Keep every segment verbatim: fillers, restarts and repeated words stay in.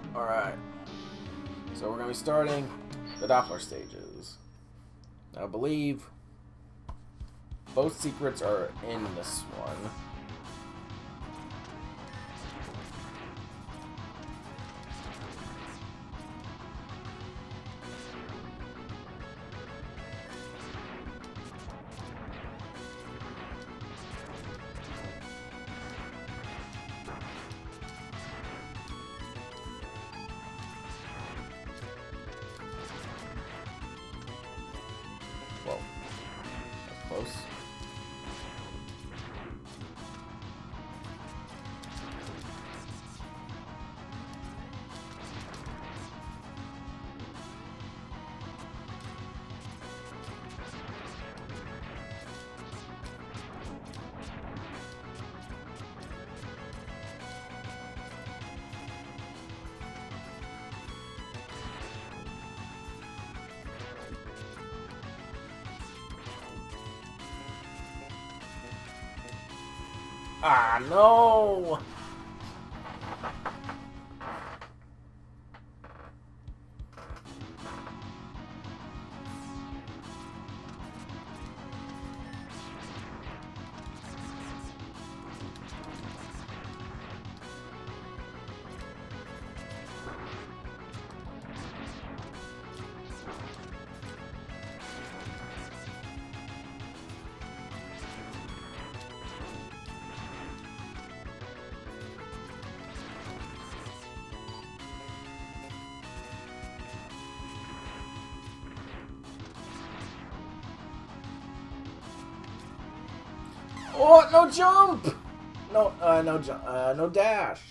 Alright. So we're going to be starting the Doppler stages. I believe both secrets are in this one. Whoa. That's close. Ah, no! Oh, no jump! No, uh, no jump, uh, no dash.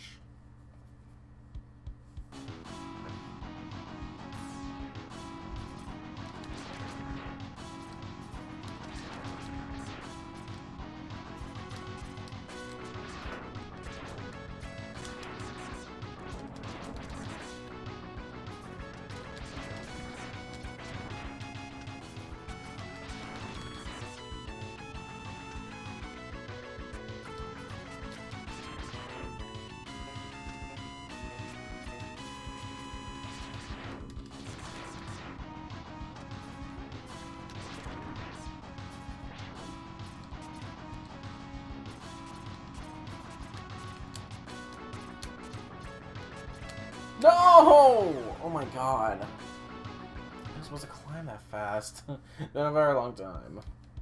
No! Oh my god. I'm supposed to climb that fast. Been a very long time.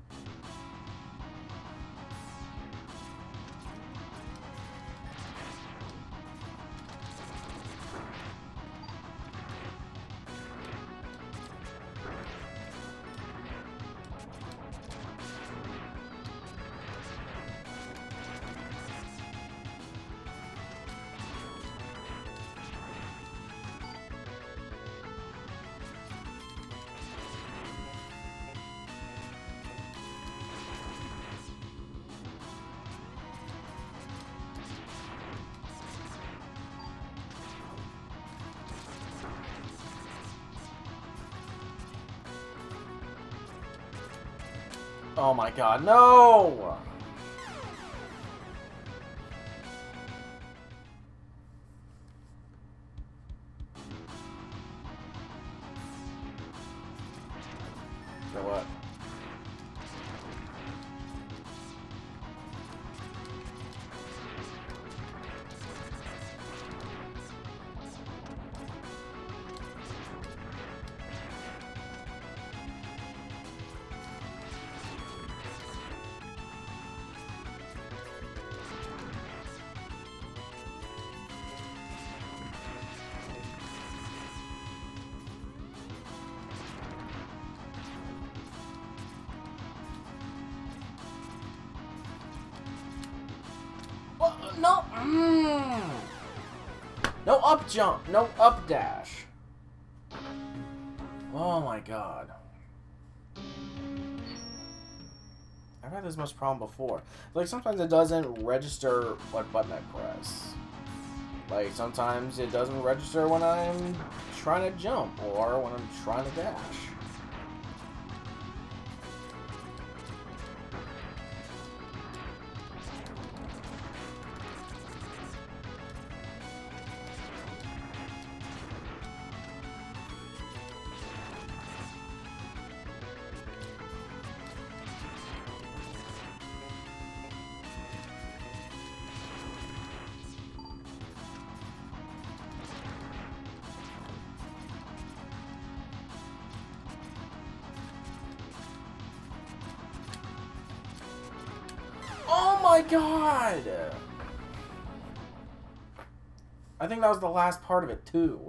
Oh my god, no! So what? No! Mm. No up jump! No up dash! Oh my god. I've had this much problem before. Like, sometimes it doesn't register what button I press. Like, sometimes it doesn't register when I'm trying to jump or when I'm trying to dash. my god! I think that was the last part of it, too.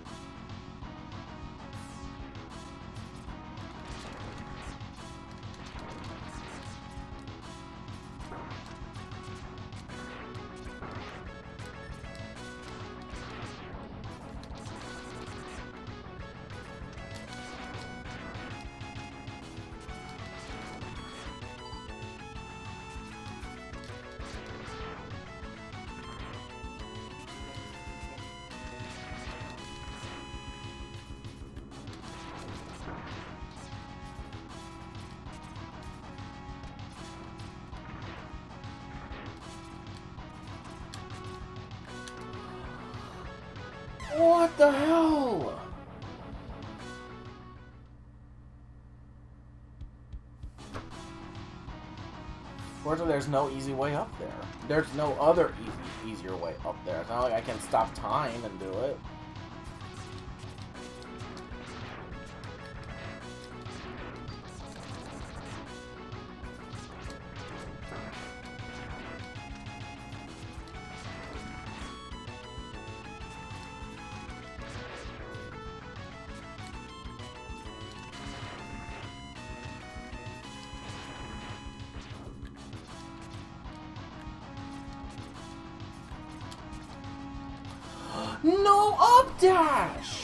What the hell? Fortunately, there's no easy way up there. There's no other easy, easier way up there. It's not like I can stop time and do it. No up dash!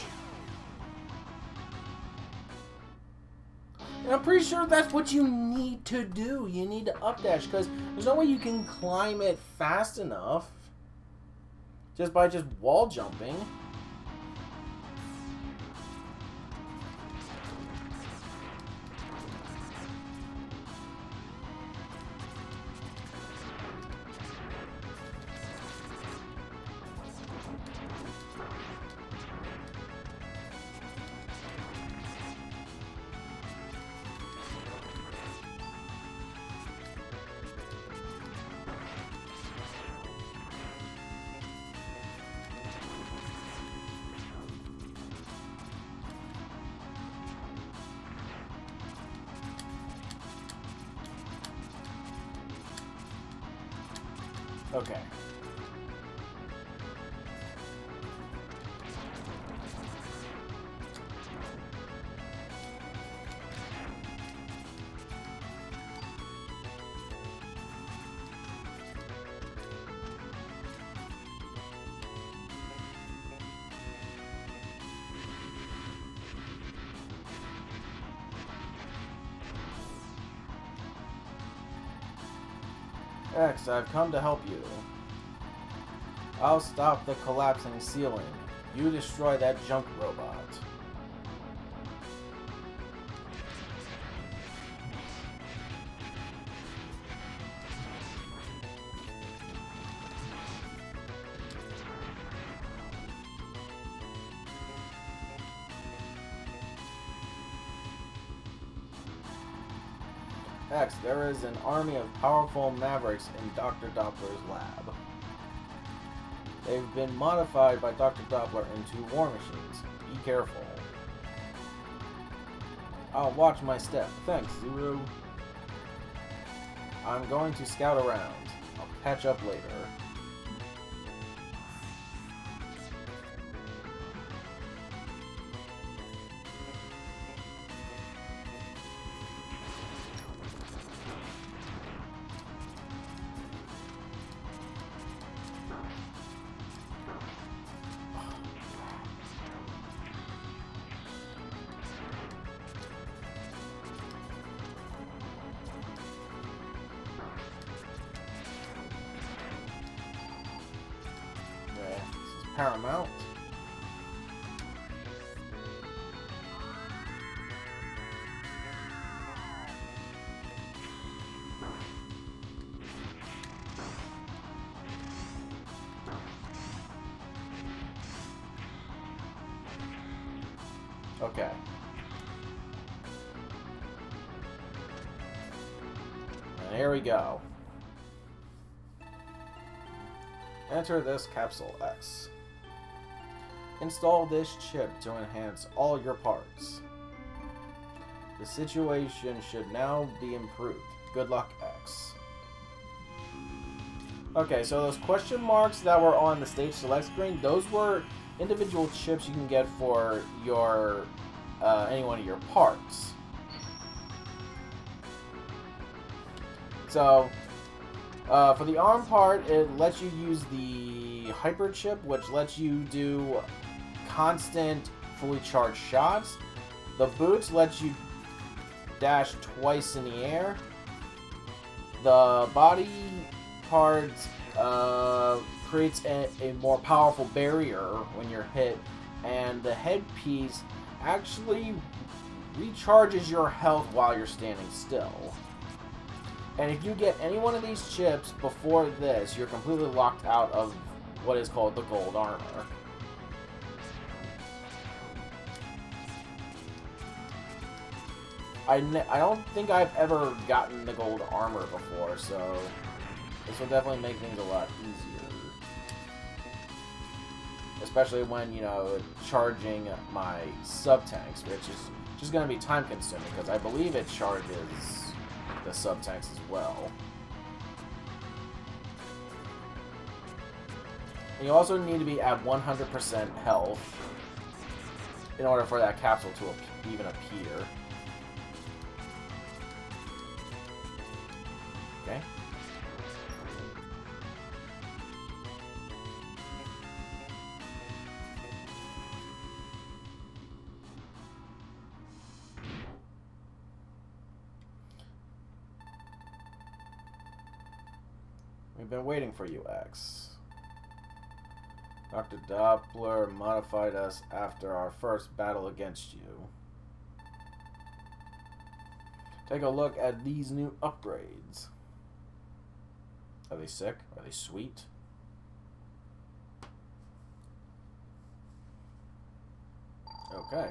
And I'm pretty sure that's what you need to do. You need to up dash because there's no way you can climb it fast enough just by just wall jumping. Okay. X, I've come to help you. I'll stop the collapsing ceiling. You destroy that junk robot. X, there is an army of powerful mavericks in Doctor Doppler's lab. They've been modified by Doctor Doppler into war machines. Be careful. I'll watch my step. Thanks, Zero. I'm going to scout around. I'll catch up later. Paramount. Okay. And here we go. Enter this capsule X. Install this chip to enhance all your parts. The situation should now be improved. Good luck, X. Okay, so those question marks that were on the stage select screen, those were individual chips you can get for your uh, any one of your parts. So, uh, for the arm part, it lets you use the hyper chip, which lets you do constant, fully charged shots. The boots lets you dash twice in the air. The body part uh, creates a, a more powerful barrier when you're hit, and the headpiece actually recharges your health while you're standing still. And if you get any one of these chips before this, you're completely locked out of what is called the gold armor. I, ne I don't think I've ever gotten the gold armor before, so this will definitely make things a lot easier. Especially when, you know, charging my sub-tanks, which is just going to be time-consuming, because I believe it charges the sub-tanks as well. And you also need to be at one hundred percent health in order for that capsule to even appear. Okay. We've been waiting for you, X. Doctor Doppler modified us after our first battle against you. Take a look at these new upgrades. Are they sick? Are they sweet? Okay.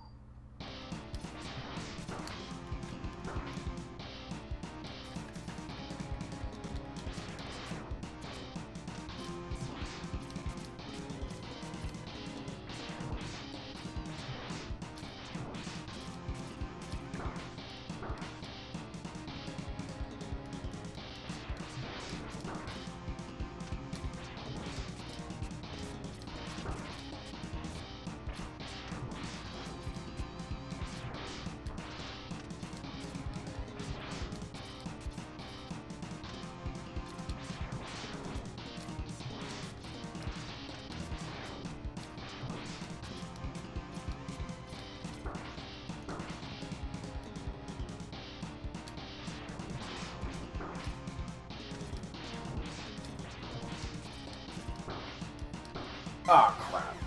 Ah, oh, crap.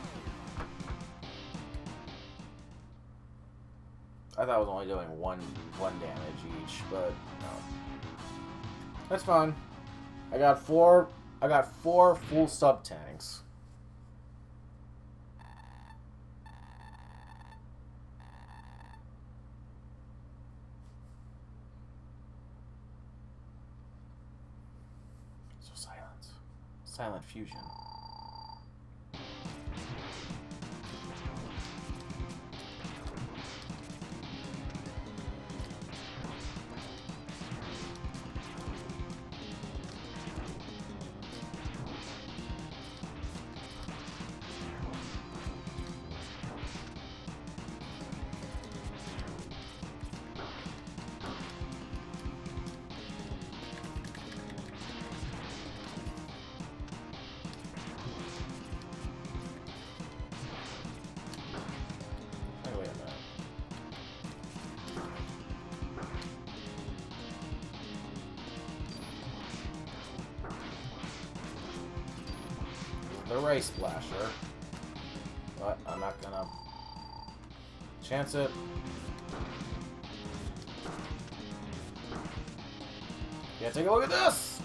I thought I was only doing one one damage each, but no. That's fine. I got four I got four full sub tanks. So silence. Silent fusion. The Ray Splasher, but I'm not gonna chance it. Yeah, take a look at this!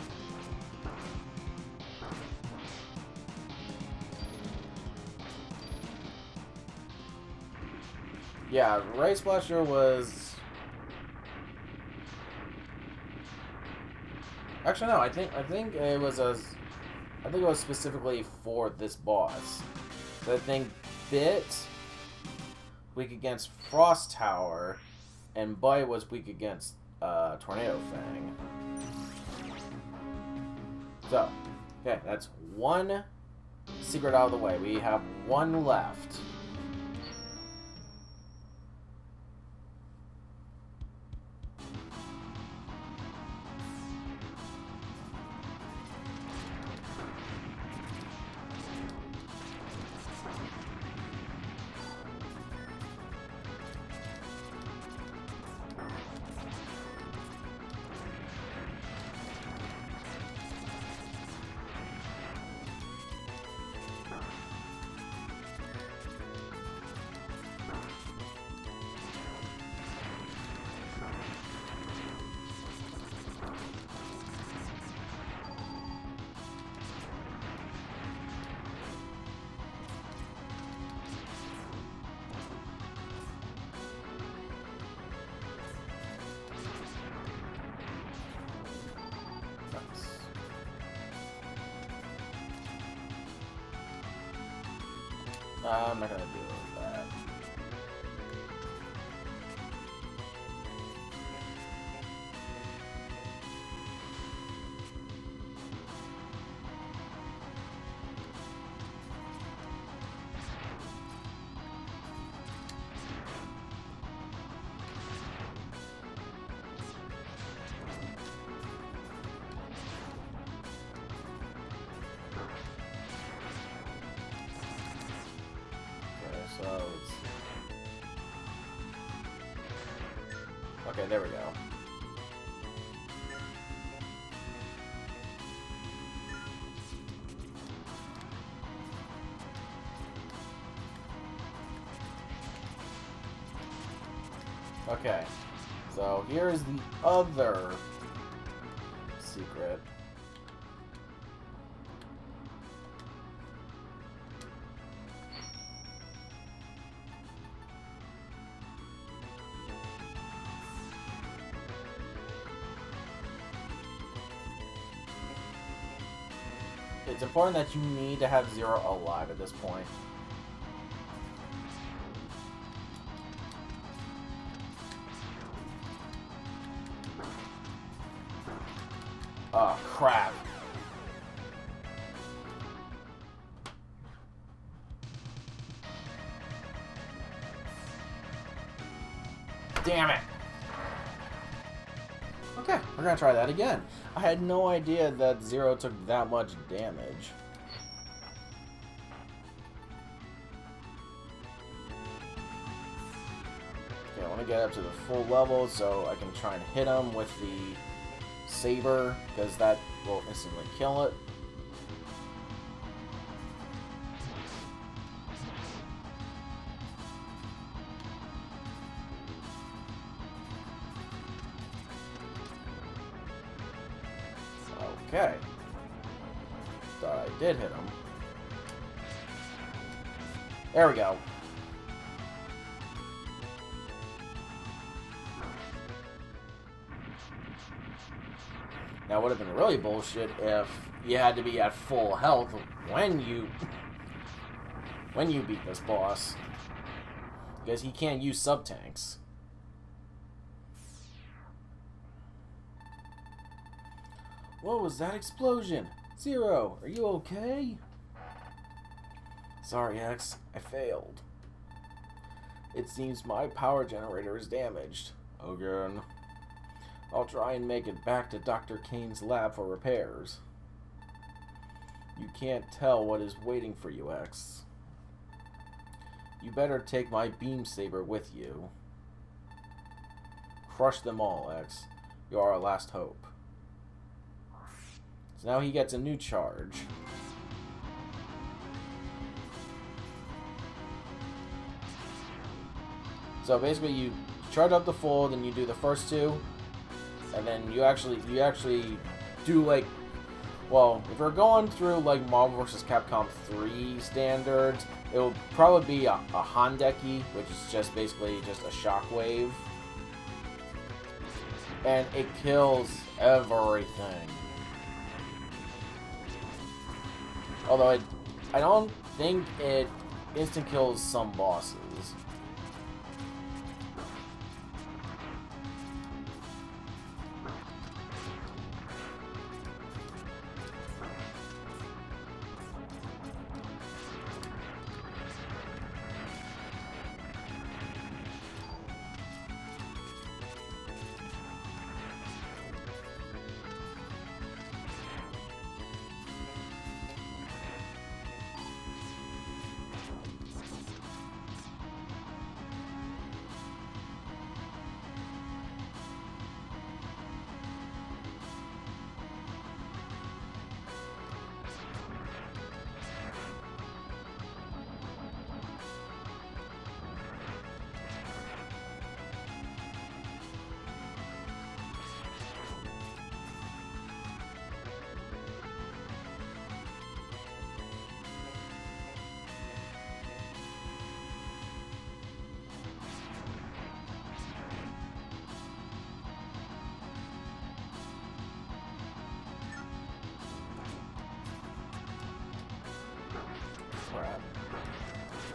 Yeah, Ray Splasher was... Actually, no, I think I think it was a... I think it was specifically for this boss. So I think Bit weak against Frost Tower, and Bite was weak against uh, Tornado Fang. So, okay, that's one secret out of the way. We have one left. Uh, I'm not gonna do that. So it's... Okay, there we go. Okay, so here's the other secret. It's important that you need to have Zero alive at this point. Oh, crap. Damn it. Okay, we're gonna try that again. I had no idea that Zero took that much damage. Okay, I want to get up to the full level so I can try and hit him with the saber, because that will instantly kill it. Okay. Thought I did hit him. There we go. Now, it would have been really bullshit if you had to be at full health when you when you beat this boss, because he can't use sub-tanks. What was that explosion? Zero, are you okay? Sorry, X, I failed. It seems my power generator is damaged. Again. I'll try and make it back to Doctor Kane's lab for repairs. You can't tell what is waiting for you, X. You better take my beam saber with you. Crush them all, X. You are our last hope. So now he gets a new charge. So basically you charge up the full, then you do the first two, and then you actually you actually do like, well, if you're going through like Marvel versus. Capcom three standards, it will probably be a, a Handeki, which is just basically just a shockwave. And it kills everything. Although it, I don't think it instant kills some bosses.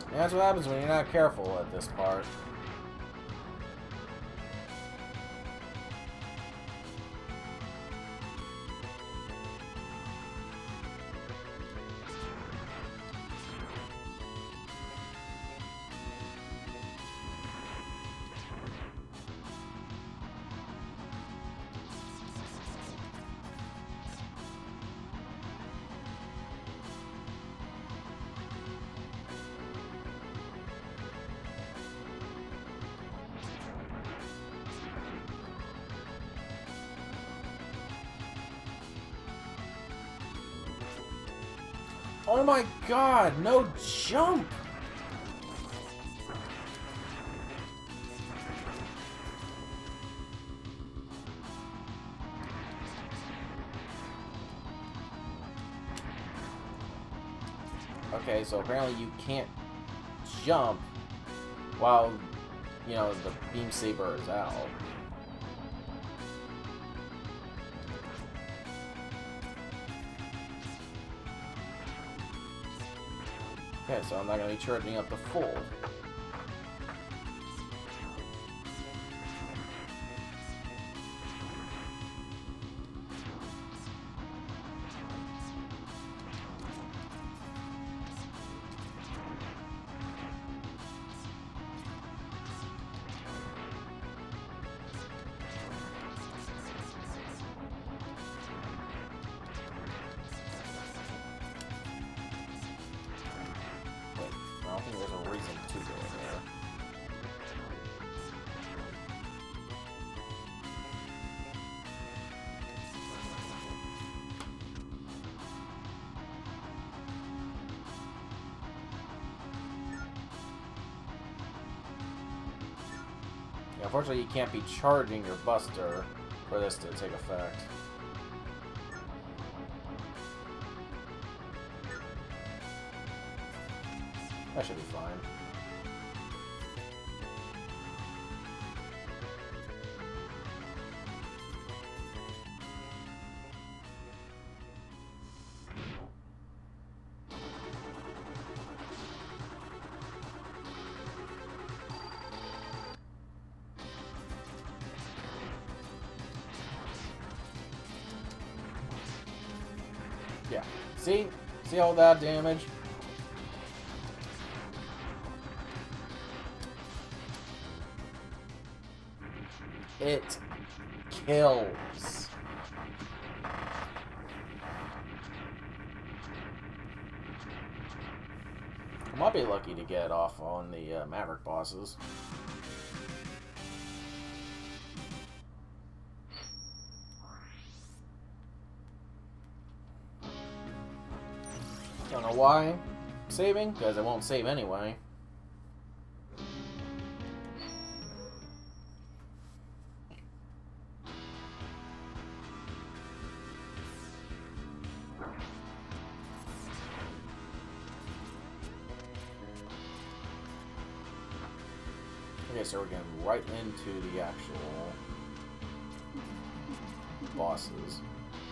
And that's what happens when you're not careful at this part. Oh my god, no jump! Okay, so apparently you can't jump while, you know, the beam saber is out. Okay, so I'm not going to be charging up the full. I don't think there's a reason to go in there. Yeah, unfortunately, you can't be charging your Buster for this to take effect. That should be fine. Yeah. See? See all that damage? It kills. I might be lucky to get off on the uh, Maverick bosses. Don't know why. Saving? Because it won't save anyway. Okay, so we're getting right into the actual bosses.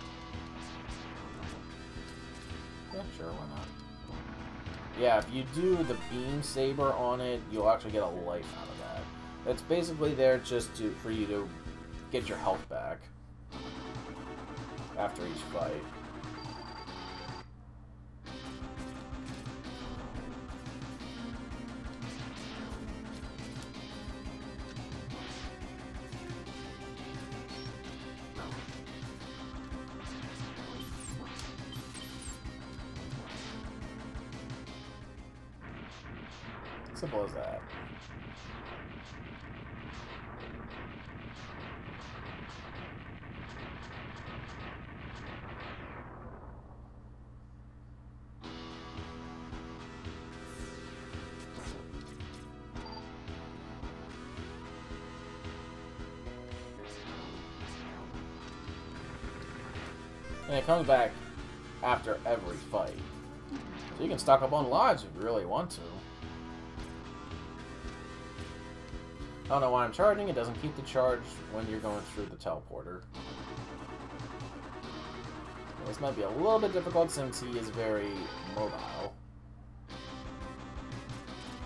Yeah, sure, why not? Yeah, if you do the beam saber on it, you'll actually get a life out of that. It's basically there just to for you to get your health back after each fight. Simple as that. And it comes back after every fight. So you can stock up on lives if you really want to. I don't know why I'm charging. It doesn't keep the charge when you're going through the teleporter. This might be a little bit difficult since he is very mobile.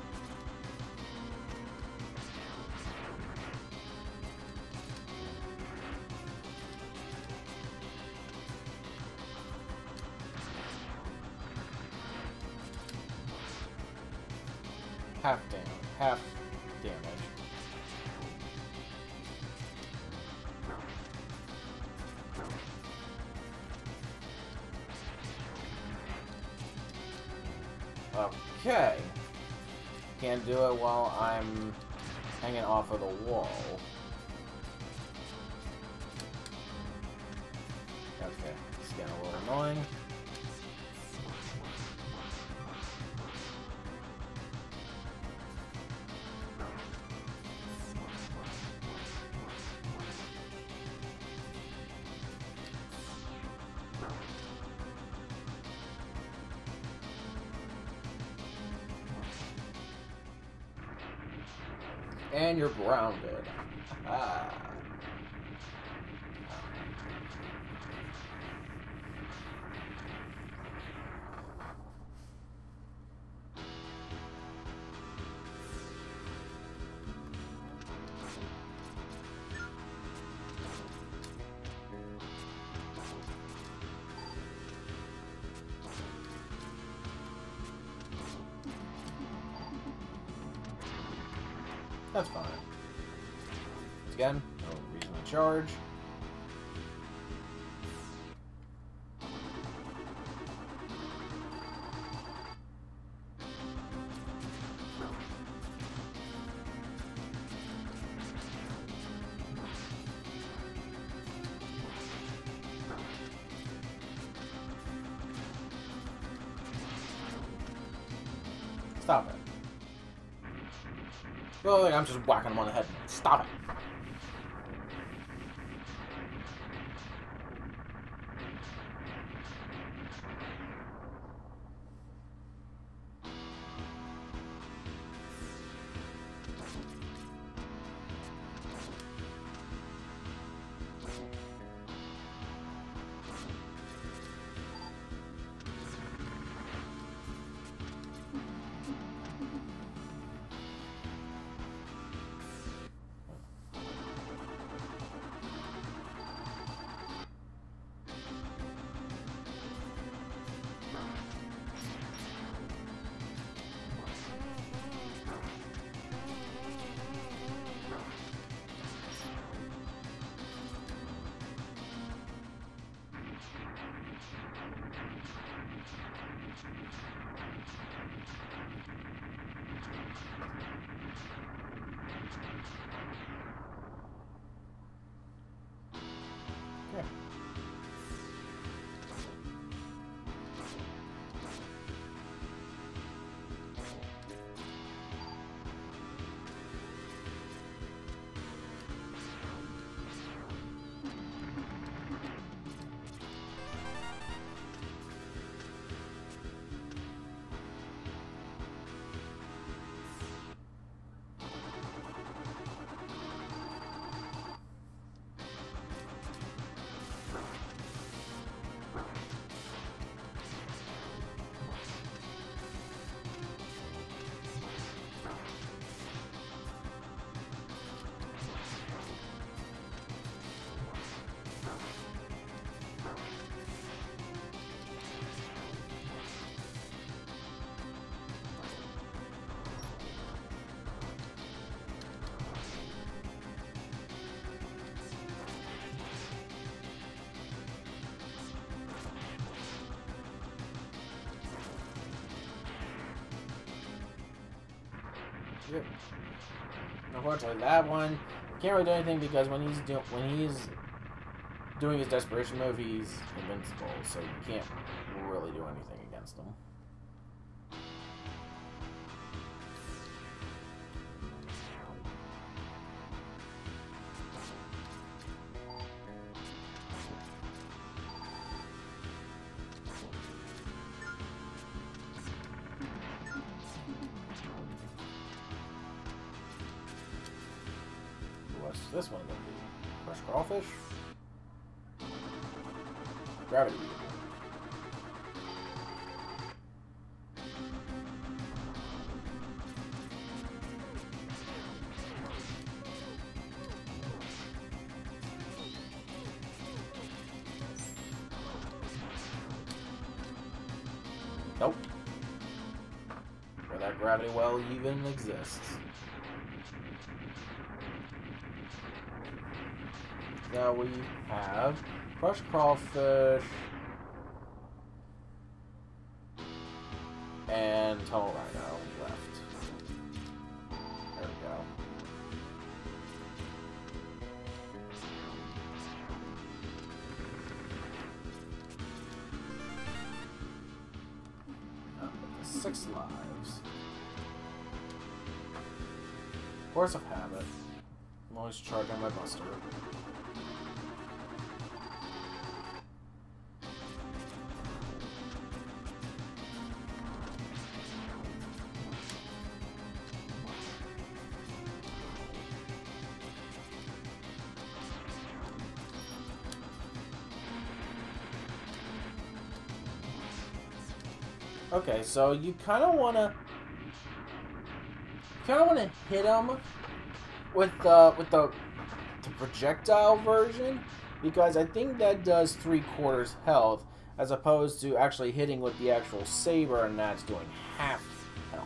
half damage. Half damage. Okay. Can't do it while I'm hanging off of the wall. Okay, it's getting a little annoying. And you're grounded. Ah. That's fine. Again, no reason to charge. Stop it. Oh, I'm just whacking him on the head. Stop it. Yeah. Yep. Unfortunately, that one can't really do anything because when he's do when he's doing his desperation move, he's invincible, so you can't really do anything against him. What's this one gonna be? Fresh crawfish? Gravity. Nope. Where'd that gravity well even exists. Now we have crushed crawfish and tunnel rhino left. There we go. Six lives. Force of habit. I'm always charging my buster. Okay, so you kind of want to, kind of want to hit him with the with the, the projectile version, because I think that does three quarters health, as opposed to actually hitting with the actual saber, and that's doing half health.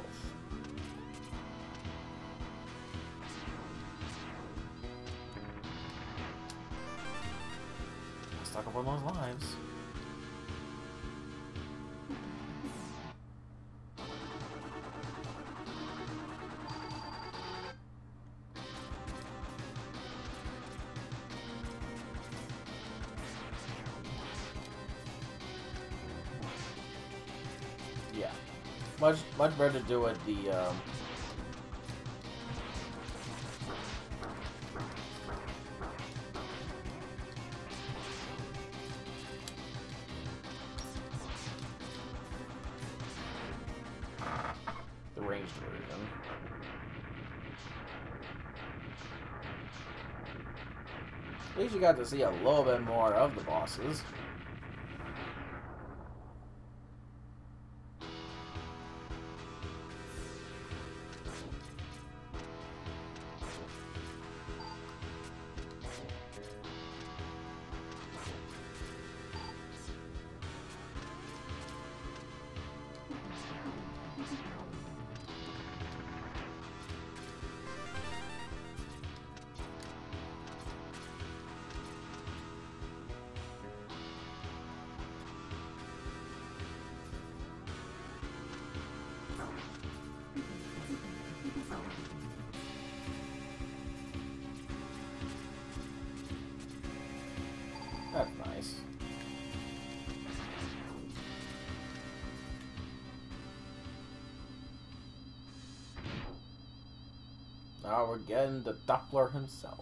Stuck up on those lives. Yeah, much much better to do it the um, the ranged version. At least you got to see a little bit more of the bosses. That's nice. Now we're getting the Doppler himself.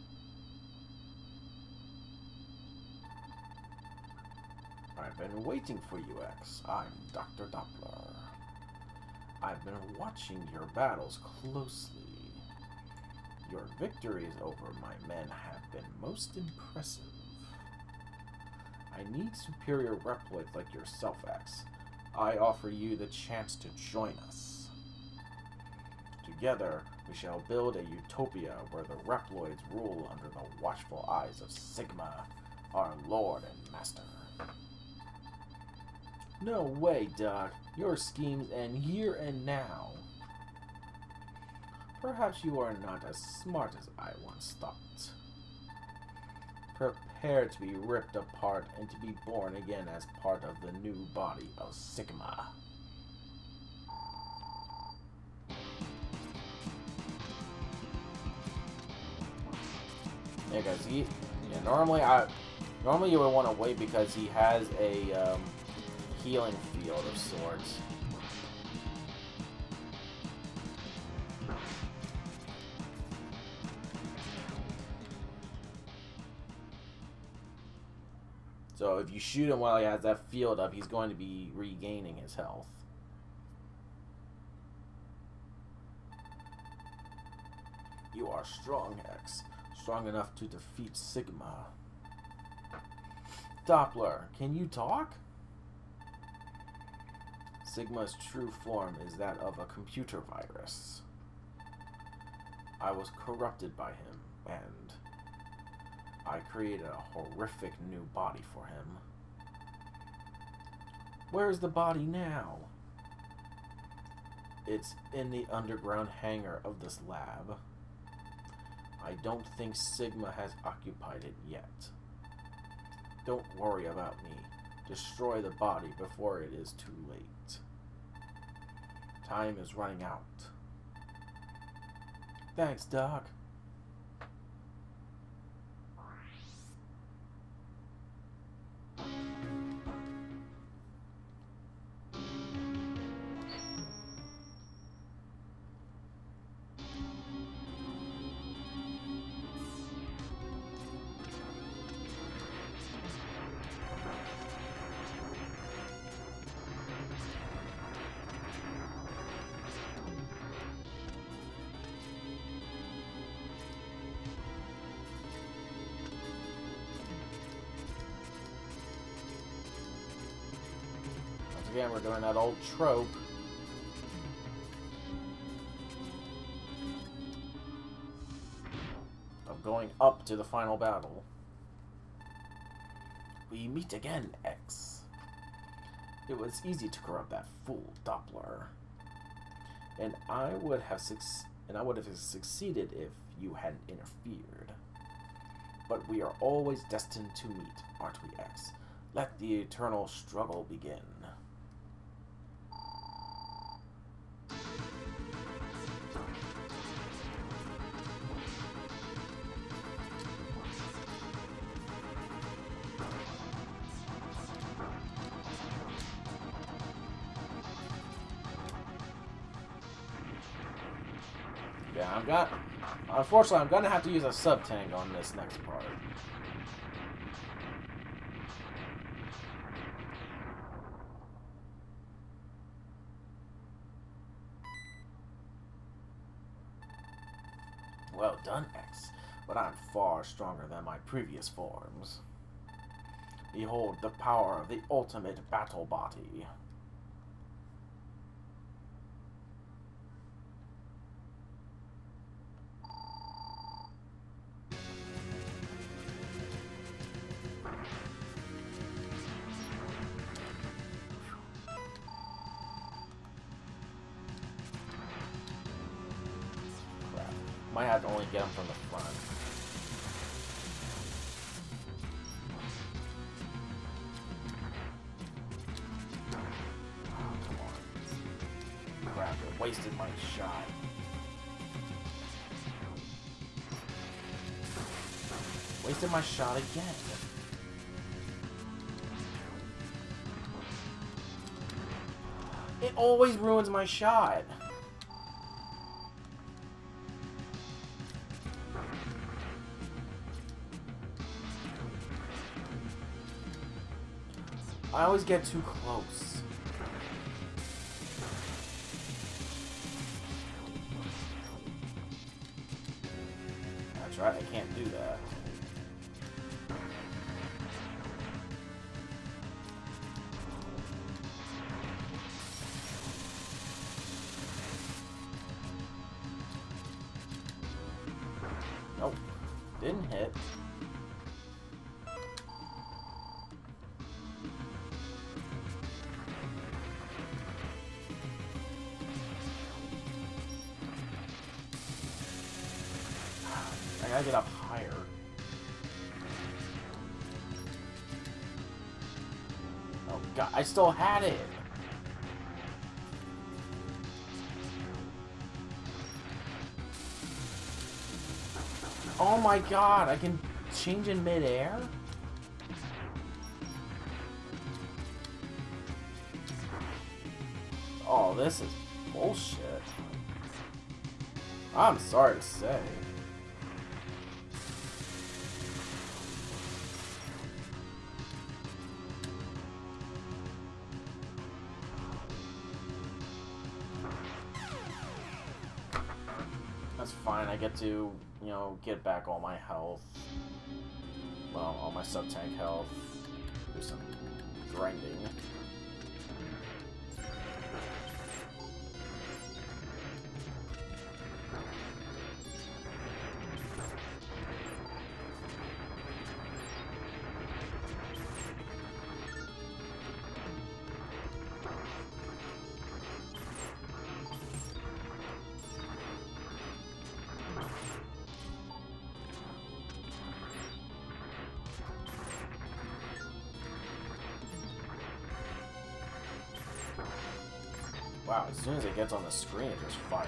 I've been waiting for you, X. I'm Doctor Doppler. I've been watching your battles closely. Your victories over my men have been most impressive. I need superior Reploids like yourself, X. I offer you the chance to join us. Together, we shall build a utopia where the Reploids rule under the watchful eyes of Sigma, our lord and master. No way, Doc. Your schemes end here and now. Perhaps you are not as smart as I once thought. Prepare to be ripped apart and to be born again as part of the new body of Sigma. Yeah, guys, he, yeah, normally I, normally you would want to wait because he has a um, healing field of sorts. So if you shoot him while he has that field up, he's going to be regaining his health. You are strong, X. Strong enough to defeat Sigma. Doppler, can you talk? Sigma's true form is that of a computer virus. I was corrupted by him, and I created a horrific new body for him. Where's the body now? It's in the underground hangar of this lab. I don't think Sigma has occupied it yet. Don't worry about me. Destroy the body before it is too late. Time is running out. Thanks, Doc. Again, we're doing that old trope. Of going up to the final battle. We meet again, X. It was easy to corrupt that fool Doppler. And I would have suc and I would have succeeded if you hadn't interfered. But we are always destined to meet, aren't we, X? Let the eternal struggle begin. Yeah, I'm got. Unfortunately, I'm gonna have to use a sub tank on this next part. Well done, X, but I'm far stronger than my previous forms. Behold the power of the ultimate battle body. Might have to only get him from the front. Oh, come on. Crap, it wasted my shot. Wasted my shot again. It always ruins my shot. I always get too close. That's right, I can't do that. Nope. Didn't hit. I gotta get up higher. Oh god, I still had it! Oh my god, I can change in mid-air? Oh, this is bullshit. I'm sorry to say. That's fine, I get to, you know, get back all my health. Well, all my sub-tank health. Do some grinding. Wow, as soon as it gets on the screen, it just fires.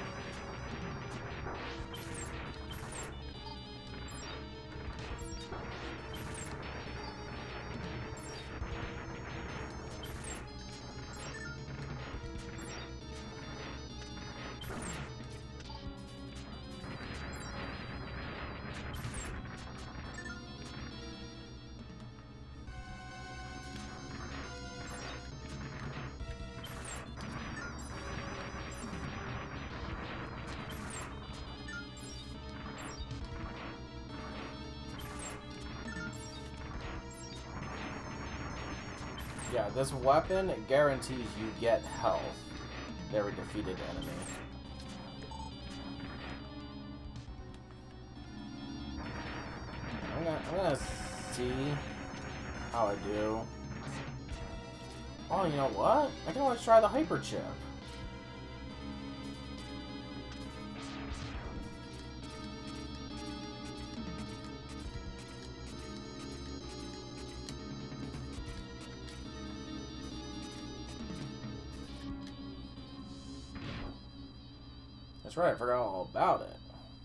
Yeah, this weapon guarantees you get health every defeated enemy. I'm gonna, I'm gonna see how I do. Oh, you know what? I can always try the hyper chip. That's right, I forgot all about it.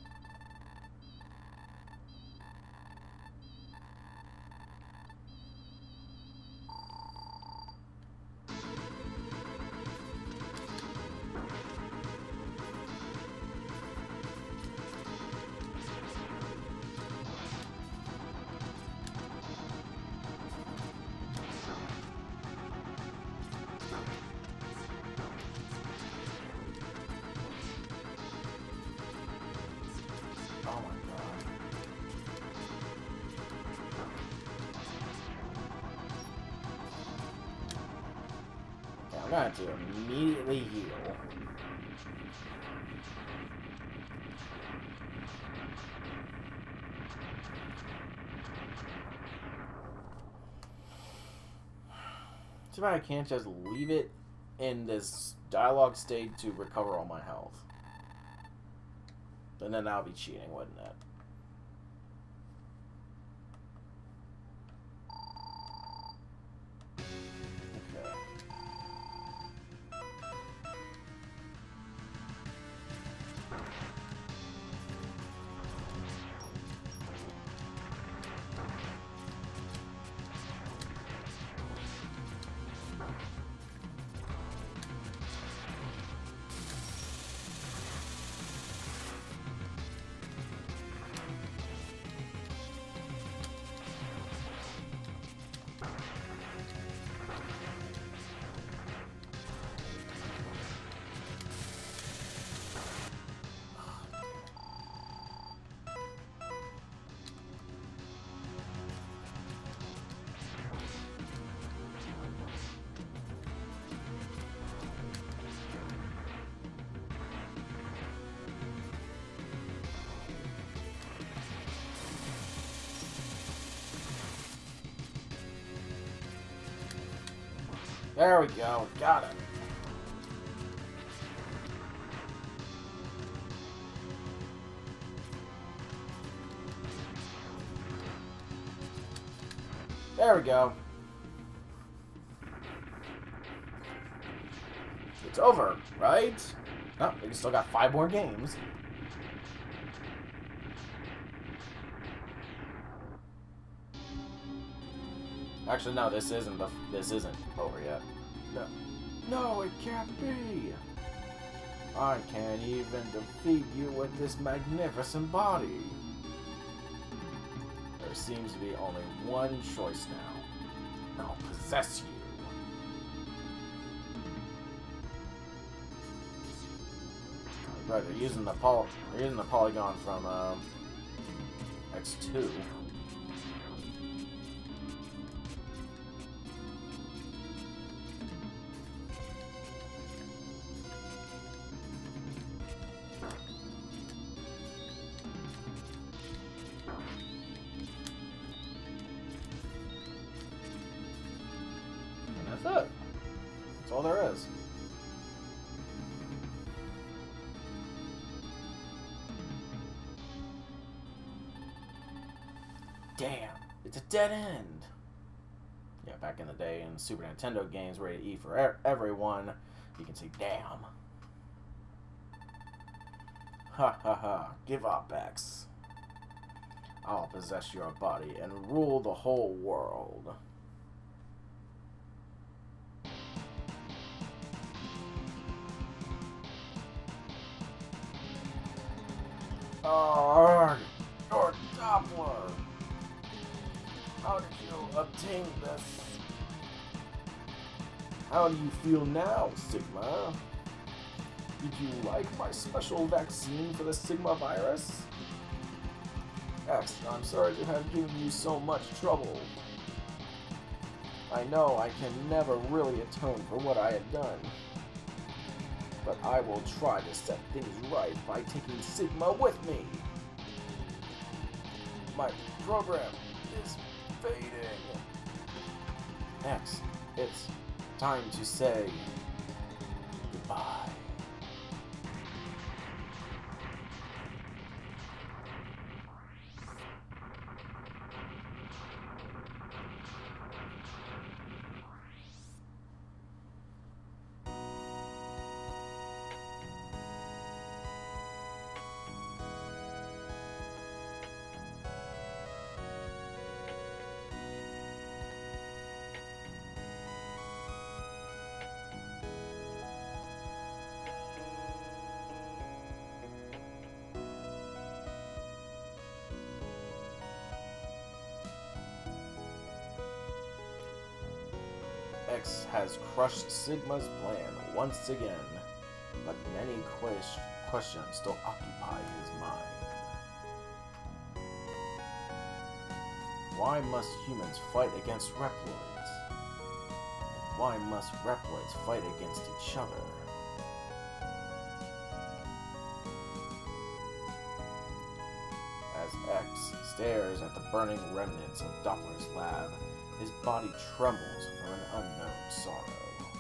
Oh my god. Okay, I'm gonna have to immediately heal. Too bad I can't just leave it in this dialogue state to recover all my health. And then that'll be cheating, wouldn't it? Okay. There we go. Got it. There we go. It's over, right? Oh, we still got five more games. Actually, no, this isn't the this isn't over yet. No, no, it can't be. I can't even defeat you with this magnificent body. There seems to be only one choice now. I'll possess you. Right, they're using the poly they're using the polygon from um, X two. And that's it. That's all there is. Damn, it's a dead end. Yeah, back in the day in Super Nintendo games, rated E for everyone, You can say, damn. Ha ha ha. Give up, X. I'll possess your body and rule the whole world. Arrgh! Your Doppler! How did you obtain this? How do you feel now, Sigma? Did you like my special vaccine for the Sigma virus? X, I'm sorry to have given you so much trouble. I know I can never really atone for what I had done. But I will try to set things right by taking Sigma with me. My program is fading. X, it's time to say goodbye. X has crushed Sigma's plan once again, but many ques questions still occupy his mind. Why must humans fight against Reploids? And why must Reploids fight against each other? As X stares at the burning remnants of Doppler's lab, his body trembles from an unknown sorrow.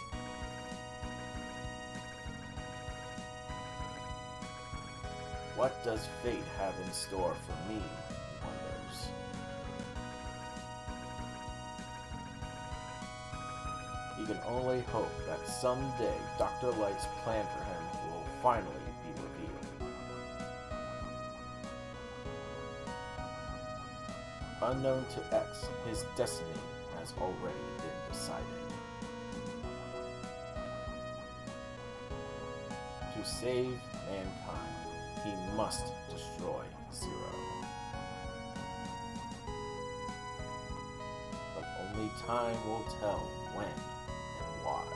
What does fate have in store for me, he wonders. He can only hope that someday Doctor Light's plan for him will finally be revealed. Unknown to X, his destiny has already been decided. To save mankind, he must destroy Zero. But only time will tell when and why.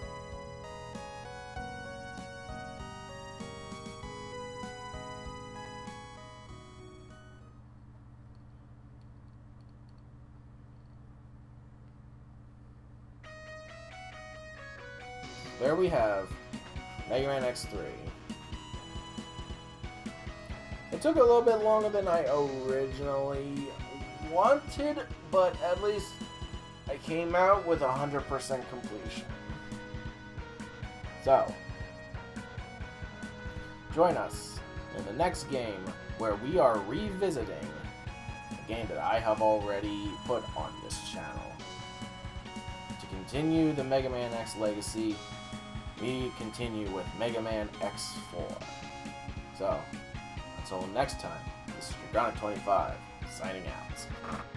There we have Mega Man X three. It took a little bit longer than I originally wanted, but at least I came out with one hundred percent completion. So, join us in the next game where we are revisiting a game that I have already put on this channel. To continue the Mega Man X legacy, we continue with Mega Man X four. So, until next time, this is Dragonic twenty-five, signing out.